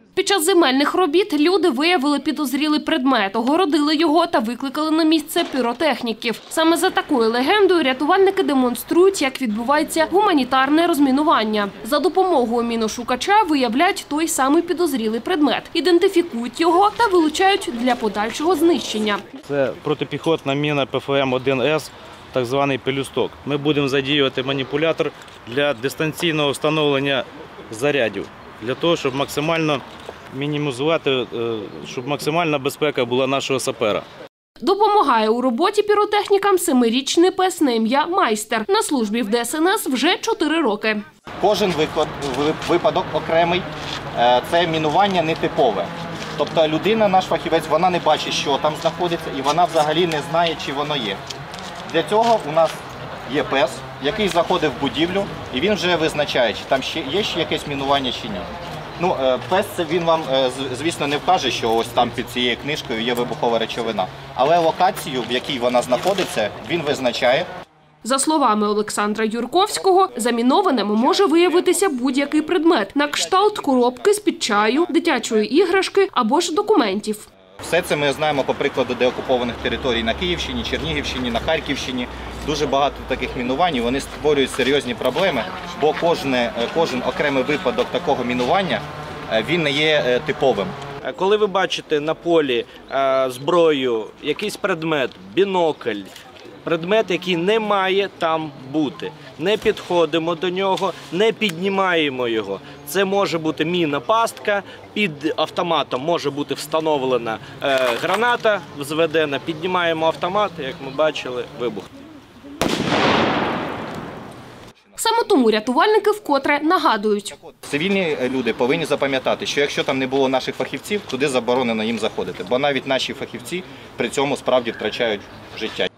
Під час земельних робіт люди виявили підозрілий предмет, огородили його та викликали на місце піротехніків. Саме за такою легендою рятувальники демонструють, як відбувається гуманітарне розмінування. За допомогою міношукача виявляють той самий підозрілий предмет, ідентифікують його та вилучають для подальшого знищення. Це протипіхотна міна ПФМ-1С, так званий пелюсток. Ми будемо задіювати маніпулятор для дистанційного встановлення зарядів, для того, щоб максимально мінімізувати, щоб максимальна безпека була нашого сапера. Допомагає у роботі піротехнікам 7-річний пес на ім'я Майстер. На службі в ДСНС вже 4 роки. Кожен випадок окремий – це мінування нетипове. Тобто людина, наш фахівець, вона не бачить, що там знаходиться, і вона взагалі не знає, чи воно є. Для цього у нас є пес, який заходить в будівлю, і він вже визначає, чи там є ще якесь мінування чи ні. Ну, пес, він вам, звісно, не вкаже, що ось там під цією книжкою є вибухова речовина. Але локацію, в якій вона знаходиться, він визначає. За словами Олександра Юрковського, замінованим може виявитися будь-який предмет – на кшталт коробки з-під чаю, дитячої іграшки або ж документів. Все це ми знаємо по прикладу деокупованих територій на Київщині, Чернігівщині, на Харківщині. Дуже багато таких мінувань, і вони створюють серйозні проблеми, бо кожен окремий випадок такого мінування, він не є типовим. Коли ви бачите на полі зброю, якийсь предмет, бінокль, предмет, який не має там бути, не підходимо до нього, не піднімаємо його. Це може бути мінна пастка, під автоматом може бути встановлена граната, взведена, піднімаємо автомат, як ми бачили, вибух. Саме тому рятувальники вкотре нагадують. Цивільні люди повинні запам'ятати, що якщо там не було наших фахівців, туди заборонено їм заходити. Бо навіть наші фахівці при цьому справді втрачають життя.